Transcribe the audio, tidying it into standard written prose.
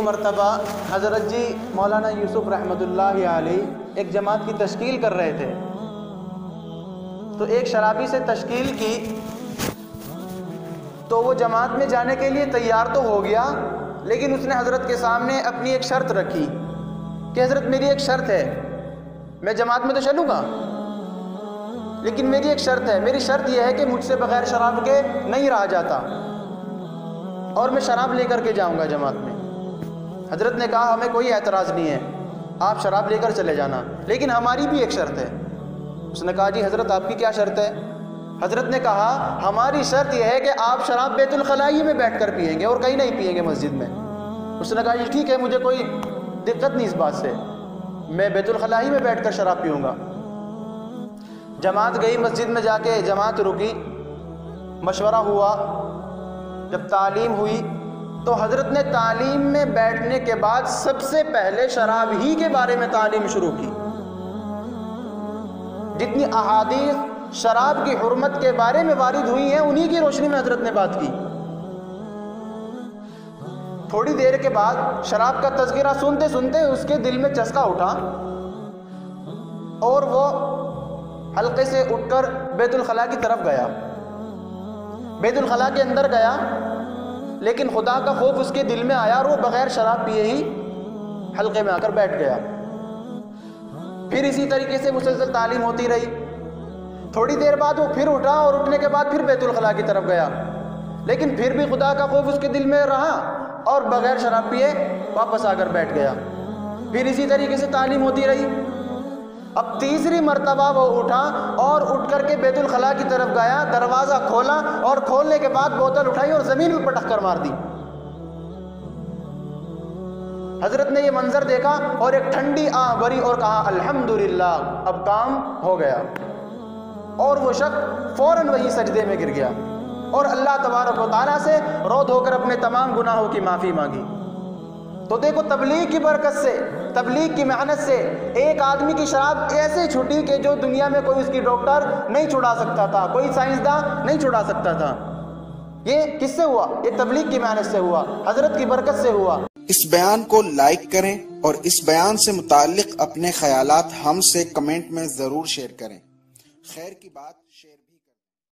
मरतबा हज़रत जी मौलाना यूसुफ रहमतुल्लाहि अलैह एक जमात की तश्कील कर रहे थे, तो एक शराबी से तश्कील की तो वो जमात में जाने के लिए तैयार तो हो गया, लेकिन उसने हज़रत के सामने अपनी एक शर्त रखी कि हज़रत मेरी एक शर्त है, मैं जमात में तो चलूँगा लेकिन मेरी एक शर्त है, मेरी शर्त यह है कि मुझसे बग़ैर शराब के नहीं रहा जाता और मैं शराब लेकर के जाऊँगा जमात में। हज़रत ने कहा हमें कोई एतराज़ नहीं है, आप शराब लेकर चले जाना, लेकिन हमारी भी एक शर्त है। उसने कहा जी हज़रत आपकी क्या शर्त है? हज़रत ने कहा हमारी शर्त यह है कि आप शराब बैतुल खलाई में बैठ कर पिएंगे और कहीं नहीं पिएंगे मस्जिद में। उसने कहा जी ठीक है, मुझे कोई दिक्कत नहीं इस बात से, मैं बैतुल खलाई में बैठ कर शराब पीऊँगा। जमात गई, मस्जिद में जाके जमात रुकी, मशवरा हुआ, जब तालीम हुई तो हज़रत ने तालीम में बैठने के बाद सबसे पहले शराब ही के बारे में तालीम शुरू की। जितनी अहादीस शराब की हुर्मत के बारे में वारिद हुई हैं उन्हीं की रोशनी में हज़रत ने बात की। थोड़ी देर के बाद शराब का तज़किरा सुनते सुनते उसके दिल में चस्का उठा और वो हल्के से उठकर बैतुल खला की तरफ गया। बैतुल खला के अंदर गया, लेकिन खुदा का खौफ उसके दिल में आया और वो बग़ैर शराब पिए ही हल्के में आकर बैठ गया। फिर इसी तरीके से मुसलसल तालीम होती रही। थोड़ी देर बाद वो फिर उठा और उठने के बाद फिर बैतुल खला की तरफ गया, लेकिन फिर भी खुदा का खौफ उसके दिल में रहा और बग़ैर शराब पिए वापस आकर बैठ गया। फिर इसी तरीके से तालीम होती रही। अब तीसरी मरतबा वो उठा और उठ करके बैतुल खला की तरफ गया, दरवाज़ा खोला और खोलने के बाद बोतल उठाई और ज़मीन में पटक कर मार दी। हज़रत ने ये मंजर देखा और एक ठंडी आह भरी और कहा अल्हम्दुलिल्लाह, अब काम हो गया। और वो शख्स फ़ौरन वही सजदे में गिर गया और अल्लाह तबारक व तआला से रो धोकर अपने तमाम गुनाहों की माफ़ी मांगी। तो देखो तबलीग की बरकत से, तबलीग की मेहनत से एक आदमी की शराब ऐसे छूटी कि जो दुनिया में कोई उसकी डॉक्टर नहीं छुड़ा सकता था, कोई साइंसदान नहीं छुड़ा सकता था। ये किससे हुआ? ये तबलीग की मेहनत से हुआ, हजरत की बरकत से हुआ। इस बयान को लाइक करें और इस बयान से मुताल्लिक अपने ख्यालात हमसे कमेंट में जरूर शेयर करें। खैर की बात